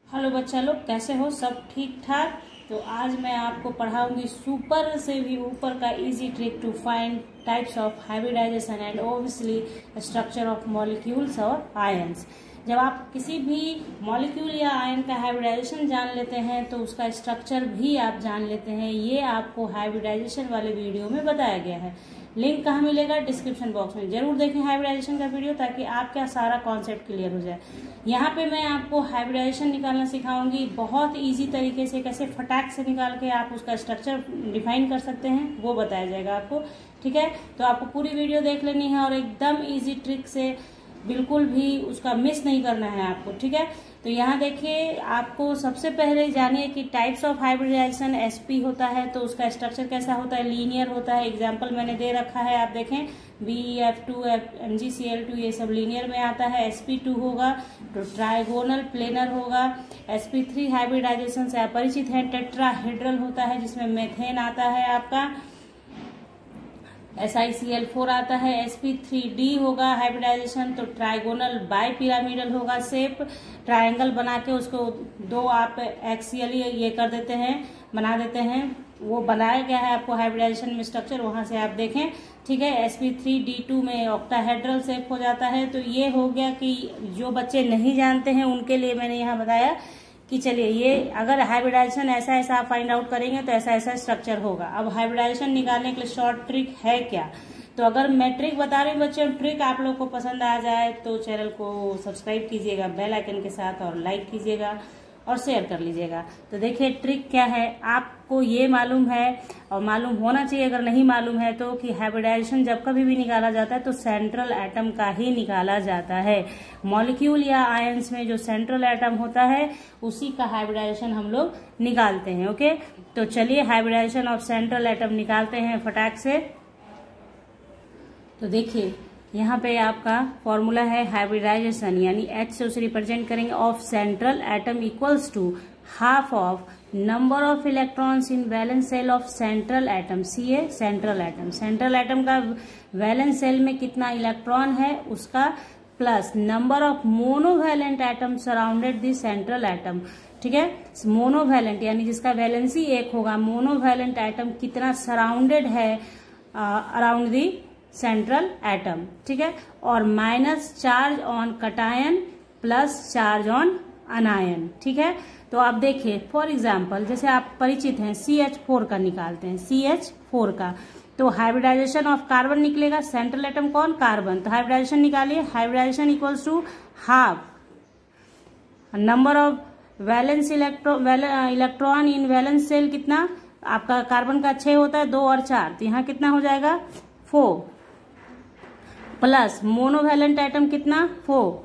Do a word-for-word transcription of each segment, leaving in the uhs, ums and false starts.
Hello बच्चा लोग, कैसे हो? सब ठीक ठाक। तो आज मैं आपको पढ़ाऊंगी सुपर से भी ऊपर का easy trick to find types of hybridisation and obviously structure of molecules और आयंस। जब आप किसी भी मॉलिक्यूल या आयन का हाइब्रिडाइजेशन जान लेते हैं तो उसका स्ट्रक्चर भी आप जान लेते हैं। ये आपको हाइब्रिडाइजेशन वाले वीडियो में बताया गया है। लिंक कहाँ मिलेगा? डिस्क्रिप्शन बॉक्स में। जरूर देखें हाइब्रिडाइजेशन का वीडियो ताकि आपका सारा कॉन्सेप्ट क्लियर हो जाए। यहाँ पे मैं आपको हाइब्रिडाइजेशन निकालना सिखाऊंगी बहुत इजी तरीके से। कैसे फटाक से निकाल के आप उसका स्ट्रक्चर डिफाइन कर सकते हैं वो बताया जाएगा आपको। ठीक है, तो आपको पूरी वीडियो देख लेनी है और एकदम इजी ट्रिक से बिल्कुल भी उसका मिस नहीं करना है आपको। ठीक है, तो यहाँ देखिए, आपको सबसे पहले जानिए कि टाइप्स ऑफ हाइब्रिडाइजेशन एसपी होता है तो उसका स्ट्रक्चर कैसा होता है। लीनियर होता है। एग्जांपल मैंने दे रखा है, आप देखें B F two M G C L two, ये सब लीनियर में आता है। एस पी टू होगा तो ट्राइगोनल प्लेनर होगा। एस पी थ्री हाइब्रिडाइजेशन से आप परिचित हैं। टेट्राहेड्रल होता है जिसमें मेथेन आता है आपका। S I C L four आता है। एस पी थ्री डी होगा हाइब्रिडाइजेशन तो ट्राइगोनल बाई पिरामिडल होगा शेप। ट्रायंगल बना के उसको दो आप एक्सियली ये कर देते हैं, बना देते हैं। वो बनाया गया है आपको हाइब्रिडाइजेशन में स्ट्रक्चर, वहां से आप देखें। ठीक है, S P three D two में ऑक्टाहेड्रल शेप हो जाता है। तो ये हो गया कि जो बच्चे नहीं जानते हैं उनके लिए मैंने यहाँ बताया कि चलिए ये अगर हाइब्रिडाइजेशन ऐसा ऐसा आप फाइंड आउट करेंगे तो ऐसा ऐसा स्ट्रक्चर होगा। अब हाइब्रिडाइजेशन निकालने के लिए शॉर्ट ट्रिक है क्या? तो अगर मैं ट्रिक बता रही हूँ बच्चे, ट्रिक आप लोग को पसंद आ जाए तो चैनल को सब्सक्राइब कीजिएगा बेल आइकन के साथ और लाइक कीजिएगा और शेयर कर लीजिएगा। तो देखिए ट्रिक क्या है, आपको ये मालूम है और मालूम होना चाहिए। अगर नहीं मालूम है तो कि हाइब्रिडाइजेशन जब कभी भी निकाला जाता है तो सेंट्रल एटम का ही निकाला जाता है। मॉलिक्यूल या आयंस में जो सेंट्रल एटम होता है उसी का हाइब्रिडाइजेशन हम लोग निकालते हैं। ओके, तो चलिए हाइब्रिडाइजेशन ऑफ सेंट्रल एटम निकालते हैं फटाक से। तो देखिए यहाँ पे आपका फॉर्मूला है हाइब्रिडाइजेशन, यानी H से उसे रिप्रेजेंट करेंगे of central atom equals to half of number of electrons in valence shell of central atom. See a central atom, central atom का वैलेंस सेल में कितना इलेक्ट्रॉन है उसका plus number of monovalent atom surrounded the central atom. ठीक है, monovalent यानी जिसका valency एक होगा, मोनोवैलेंट एटम कितना सराउंडेड है अराउंड दी सेंट्रल एटम। ठीक है, और minus charge on cation plus charge on अनायन। ठीक है, तो आप देखिए फॉर एग्जांपल जैसे आप परिचित हैं सी एच फोर का निकालते हैं, सी एच फोर का तो हाइब्रिडाइजेशन ऑफ कार्बन निकलेगा। सेंट्रल एटम कौन? कार्बन। तो हाइब्रिडाइजेशन निकालिए, hybridisation equals to half number of valence electron in valence shell कितना आपका कार्बन का छह होता है, दो और चार, तो यहाँ कितना हो जाएगा फोर, प्लस मोनोवैलेंट एटम कितना four,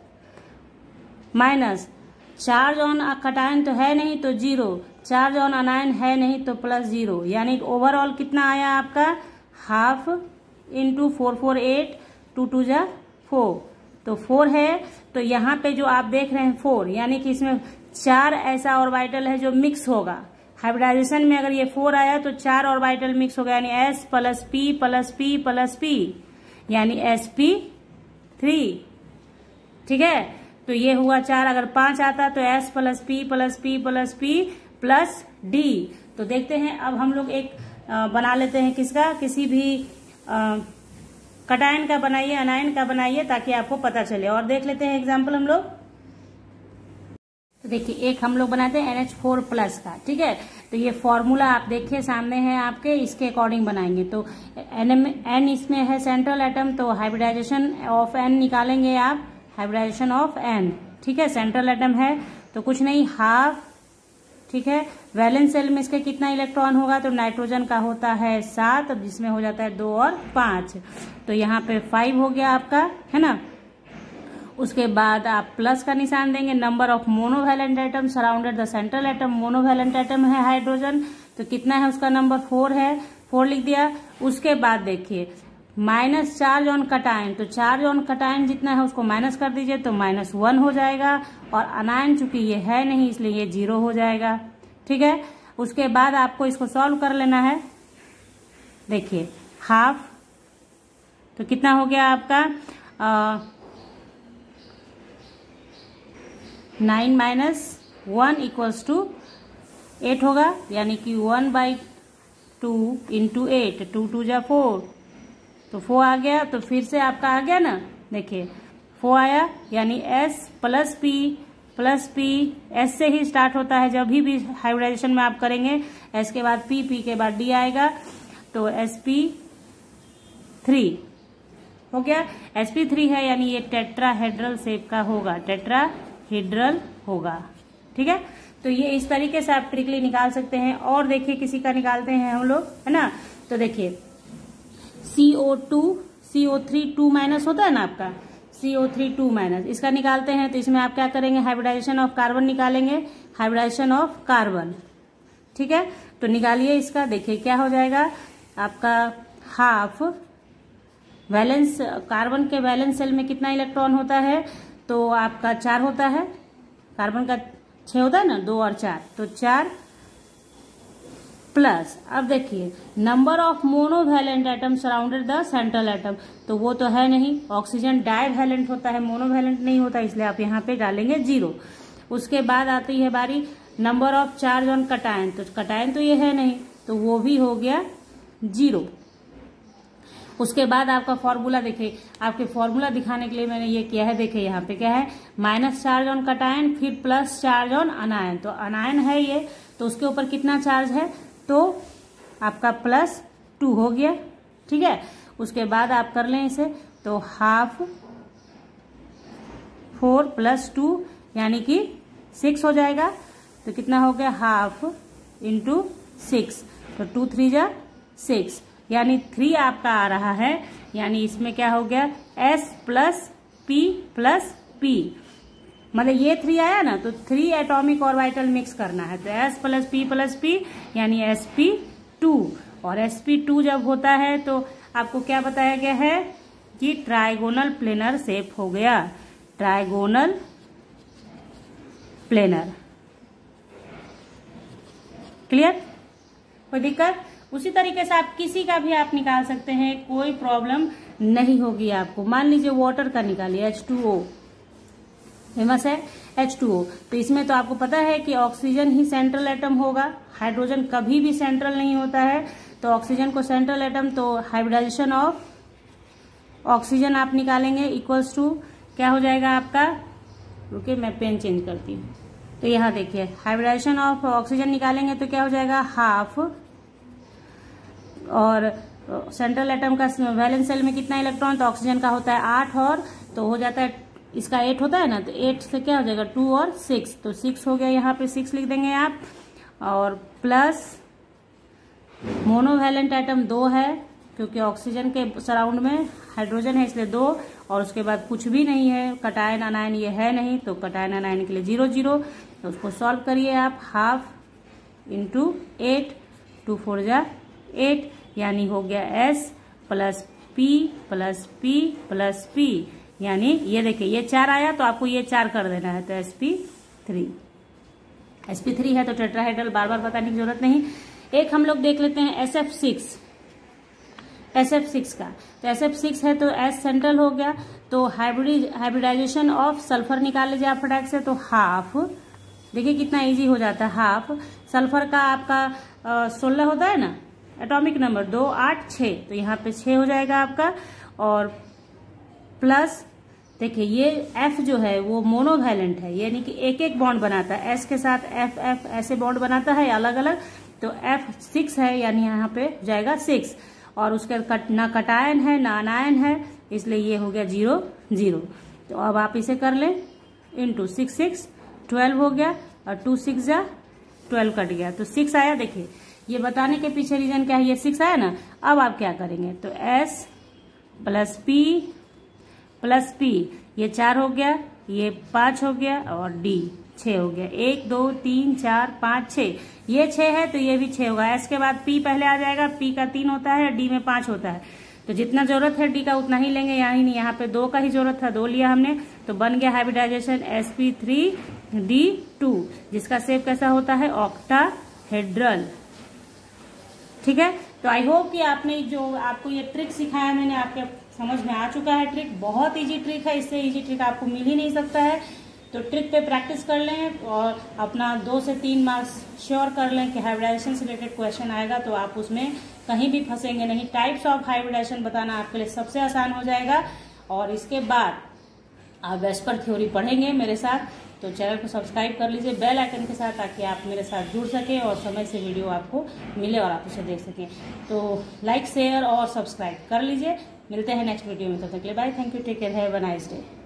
minus charge on cation तो है नहीं तो जीरो, चार्ज ऑन अनायन है नहीं तो प्लस जीरो, यानी ओवरऑल कितना आया आपका half into four four eight, two two जा फोर, तो फोर है। तो यहाँ पे जो आप देख रहे हैं फोर, यानी कि इसमें चार ऐसा ऑर्बिटल है जो मिक्स होगा। हाइब्रिडाइजेशन में अगर ये फोर आया तो चार ऑर्बिटल मिक्स होगा, यानी S plus P plus P plus P, यानी एस पी थ्री। ठीक है, तो ये हुआ चार। अगर पांच आता तो S plus P plus P plus P plus D. तो देखते हैं अब हम लोग एक आ, बना लेते हैं किसका, किसी भी कटायन का बनाइए, अनायन का बनाइए ताकि आपको पता चले। और देख लेते हैं एग्जाम्पल हम लोग। तो देखिए एक हम लोग बनाते हैं एन एच फोर प्लस का। ठीक है, तो ये फॉर्मूला आप देखिए सामने है आपके, इसके अकॉर्डिंग बनाएंगे। तो एन एन इसमें है सेंट्रल एटम, तो हाइब्रिडाइजेशन ऑफ एन निकालेंगे आप, हाइब्रिडाइजेशन ऑफ एन। ठीक है, सेंट्रल एटम है तो कुछ नहीं हाफ। ठीक है, वैलेंस सेल में इसके कितना इलेक्ट्रॉन होगा, तो नाइट्रोजन का होता है सात, जिसमें हो जाता है दो और पांच, तो यहाँ पे फाइव हो गया आपका, है ना। उसके बाद आप प्लस का निशान देंगे। Number of monovalent atom surrounded the central atom, monovalent atom है हाइड्रोजन, तो कितना है उसका नंबर फोर है, फोर लिख दिया। उसके बाद देखिए माइनस चार्ज ऑन कटायन, तो चार्ज ऑन कटायन जितना है उसको माइनस कर दीजिए तो माइनस वन हो जाएगा, और अनायन चूंकि ये है नहीं इसलिए ये जीरो हो जाएगा। ठीक है, उसके बाद आपको इसको सॉल्व कर लेना है। देखिए हाफ तो कितना हो गया आपका आ, nine minus one equals to eight होगा, यानी कि one by two into eight, two two जा फोर, तो फोर आ गया। तो फिर से आपका आ गया ना, देखिए फोर आया, यानी S plus P plus P, S से ही स्टार्ट होता है जब भी भी हाइब्रिडाइजेशन में आप करेंगे, एस के बाद पी, पी के बाद डी आएगा, तो एस पी थ्री हो गया। एस पी थ्री है, यानी ये टेट्राहेड्रल शेप का होगा, टेट्राहेड्रल होगा, ठीक है। तो ये इस तरीके से आप ट्रिकली निकाल सकते हैं। और देखिए किसी का निकालते हैं हम लोग, है ना। तो देखिए C O two, C O three two minus होता है ना आपका, C O three two minus, इसका निकालते हैं। तो इसमें आप क्या करेंगे, हाइब्रिडाइजेशन ऑफ कार्बन निकालेंगे, हाइब्रिडाइजेशन ऑफ कार्बन, ठीक है। तो निकालिए इसका, देखिए क्या हो जाएगा आपका, हाफ वैलेंस, कार्बन के वैलेंस सेल में कितना इलेक्ट्रॉन होता है, तो आपका चार होता है, कार्बन का छह होता है ना, दो और चार, तो चार प्लस, अब देखिए number of monovalent atom surrounded the central atom, तो वो तो है नहीं, ऑक्सीजन डाइवैलेंट होता है, मोनोवैलेंट नहीं होता, इसलिए आप यहाँ पे डालेंगे जीरो। उसके बाद आती है बारी number of charge on cation, तो कटायन तो ये है नहीं, तो वो भी हो गया जीरो। उसके बाद आपका फॉर्मूला देखिए, आपके फॉर्मूला दिखाने के लिए मैंने ये किया है, देखिए यहाँ पे क्या है, माइनस चार्ज ऑन कटायन, फिर प्लस चार्ज ऑन अनायन, तो अनायन है ये, तो उसके ऊपर कितना चार्ज है, तो आपका प्लस टू हो गया, ठीक है। उसके बाद आप कर लें इसे, तो हाफ फोर प्लस टू यानी कि सिक्स हो जाएगा, तो कितना हो गया, हाफ इंटू सिक्स, तो टू थ्री जा सिक्स, यानी थ्री आपका आ रहा है, यानी इसमें क्या हो गया, S plus P plus P, मतलब ये थ्री आया ना, तो थ्री एटॉमिक ऑर्बिटल मिक्स करना है, तो S plus P plus P यानी एस पी टू, और एस पी टू जब होता है तो आपको क्या बताया गया है कि ट्राइगोनल प्लेनर शेप हो गया, ट्राइगोनल प्लेनर, क्लियर, कोई दिक्कत। उसी तरीके से आप किसी का भी आप निकाल सकते हैं, कोई प्रॉब्लम नहीं होगी आपको। मान लीजिए वाटर का निकालिए, एच टू ओ फेमस है, एच टू ओ, तो इसमें तो आपको पता है कि ऑक्सीजन ही सेंट्रल एटम होगा, हाइड्रोजन कभी भी सेंट्रल नहीं होता है, तो ऑक्सीजन को सेंट्रल एटम, तो हाइब्रिडाइजेशन ऑफ ऑक्सीजन आप निकालेंगे, इक्वल्स टू क्या हो जाएगा आपका, रुकिए मैं पेन चेंज करती हूँ, तो यहाँ देखिए हाइब्रिडाइजेशन ऑफ ऑक्सीजन निकालेंगे तो क्या हो जाएगा, हाफ, और सेंट्रल एटम का वैलेंस सेल में कितना इलेक्ट्रॉन, तो ऑक्सीजन का होता है आठ, और तो हो जाता है, इसका एट होता है ना, तो एट से क्या हो जाएगा, टू और सिक्स, तो सिक्स हो गया, यहाँ पे सिक्स लिख देंगे आप, और प्लस मोनोवैलेंट एटम दो है, क्योंकि ऑक्सीजन के सराउंड में हाइड्रोजन है इसलिए दो, और उसके बाद कुछ भी नहीं है, कटायन अनायन ये है नहीं, तो कटायन अनायन के लिए जीरो जीरो, तो उसको सॉल्व करिए आप, half into eight, two four जा एट, यानी हो गया S plus P plus P plus P, यानी ये देखिए ये चार आया, तो आपको ये चार कर देना है, तो S P three, S P three है तो टेट्राहेड्रल, बार बार बताने की जरूरत नहीं। एक हम लोग देख लेते हैं S F six, S F six का, तो एस एफ सिक्स है तो एस सेंट्रल हो गया, तो हाइब्रिड हाइब्रिडाइजेशन ऑफ सल्फर निकाल लीजिए आप फटाक से, तो हाफ, देखिए कितना इजी हो जाता है, हाफ सल्फर का आपका सोलह होता है ना एटॉमिक नंबर, दो आठ छः, तो यहाँ पे छः हो जाएगा आपका, और प्लस देखिए ये F जो है वो मोनोवैलेंट है, यानी कि एक एक बॉन्ड बनाता है, S के साथ F F ऐसे बॉन्ड बनाता है अलग अलग, तो F सिक्स है, यानी यहाँ पे जाएगा सिक्स, और उसके कट, ना कटायन है ना अनायन है, इसलिए ये हो गया जीरो जीरो। तो अब आप इसे कर लें, इंटू सिक्स सिक्स ट्वेल्व हो गया, और टू सिक्स जा ट्वेल्व कट गया, तो सिक्स आया। देखिए ये बताने के पीछे रीजन क्या है, ये सिक्स आया ना, अब आप क्या करेंगे, तो S plus P plus P, ये चार हो गया, ये पांच हो गया, और डी छह हो गया, एक दो तीन चार पांच छह, ये छह है तो ये भी छह होगा, एस के बाद पी पहले आ जाएगा, पी का तीन होता है, डी में पांच होता है, तो जितना जरूरत है डी का उतना ही लेंगे, यानी नहीं, यहाँ पे दो का ही जरूरत था, दो लिया हमने, तो बन गया hybridisation S P three D two, जिसका शेप कैसा होता है, ऑक्टाहेड्रल, ठीक है। तो आई होप कि आपने जो आपको ये ट्रिक सिखाया मैंने, आपके समझ में आ चुका है ट्रिक, बहुत इजी ट्रिक है, इससे इजी ट्रिक आपको मिल ही नहीं सकता है। तो ट्रिक पे प्रैक्टिस कर लें और अपना दो से तीन मार्क्स श्योर कर लें कि हाइब्रिडाइजेशन से रिलेटेड क्वेश्चन आएगा तो आप उसमें कहीं भी फंसेंगे नहीं। टाइप्स ऑफ हाइब्रिडाइजेशन बताना आपके लिए सबसे आसान हो जाएगा। और इसके बाद आप वेस्पर थ्योरी पढ़ेंगे मेरे साथ, तो चैनल को सब्सक्राइब कर लीजिए बेल आइकन के साथ, ताकि आप मेरे साथ जुड़ सकें और समय से वीडियो आपको मिले और आप उसे देख सकें। तो लाइक शेयर और सब्सक्राइब कर लीजिए। मिलते हैं नेक्स्ट वीडियो में, तब तक के लिए bye, thank you, take care, have a nice day.